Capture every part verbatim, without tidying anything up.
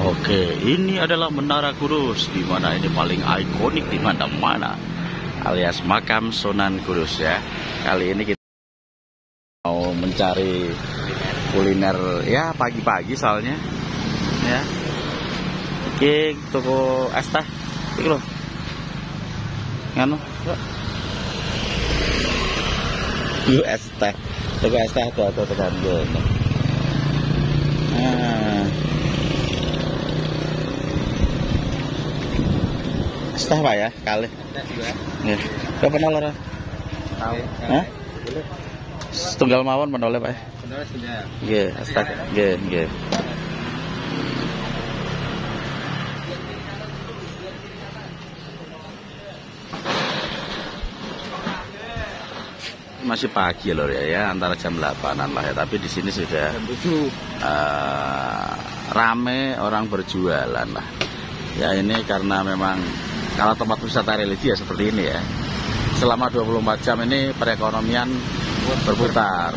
Oke, ini adalah Menara Kudus, di mana ini paling ikonik di mana-mana, alias makam Sunan Kudus ya. Kali ini kita mau mencari kuliner ya pagi-pagi soalnya ya. Iki toko es teh, iki loh. Nganu, yuk es teh, toko es teh tuh atau tekan gue. Nah. Teh Pak ya, kali. Nggih. Kok penol ora? Tahu. Hah? Setunggal mawon penole Pak. Penole setunggal. Nggih, astag. Nggih, nggih. Masih pagi lho ya, ya, antara jam delapanan lah ya, tapi di sini sudah uh, rame orang berjualan lah. Ya ini karena memang kalau tempat wisata religi ya seperti ini ya. Selama dua puluh empat jam ini perekonomian berputar.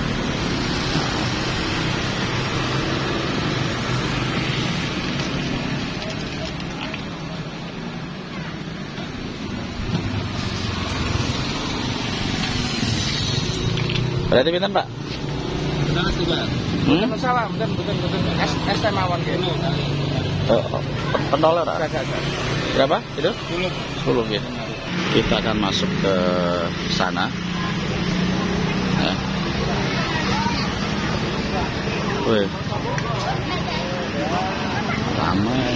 Berarti pinten, Pak? Benar sih, Pak. Hmm? Masalah, bener bener bener. Es es teh mawon gitu. Oh, pentol ora? Berapa? Itu? sepuluh. sepuluh ya. Kita akan masuk ke sana. Ya. Wih. Ramai.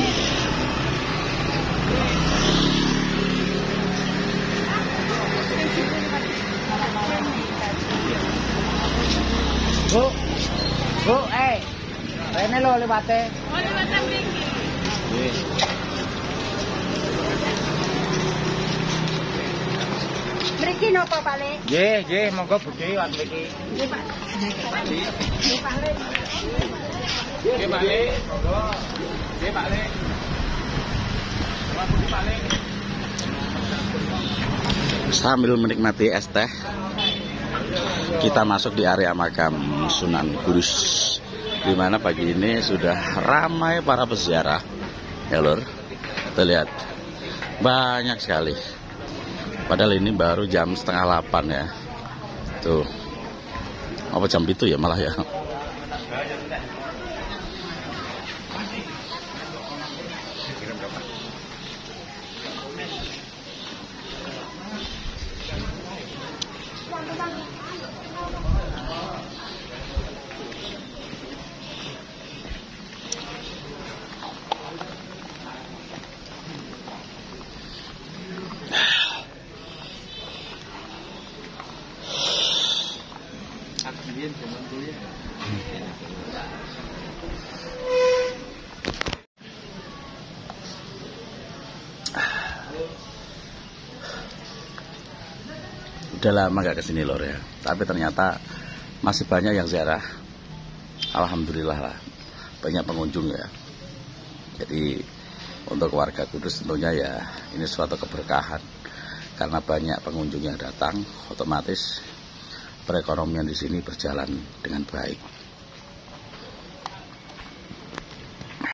Bu. Bu, eh. Rene lo lewate. Oh, lewat mriki. Wih. Mriki napa, Pak Le? Nggih, nggih, monggo budhe wat mriki. Nggih, Pak. Nggih, Pak Le. Nggih, Pak Le. Monggo. Nggih, Pak Le. Pak Le. Sambil menikmati es teh, kita masuk di area makam Sunan Kudus, di mana pagi ini sudah ramai para peziarah ya lur. Kita lihat banyak sekali, padahal ini baru jam setengah delapan ya. Tuh, apa jam itu ya malah ya. Udah lama gak kesini lor ya, tapi ternyata masih banyak yang ziarah. Alhamdulillah lah, banyak pengunjung ya. Jadi untuk warga Kudus tentunya ya ini suatu keberkahan, karena banyak pengunjung yang datang, otomatis perekonomian di sini berjalan dengan baik.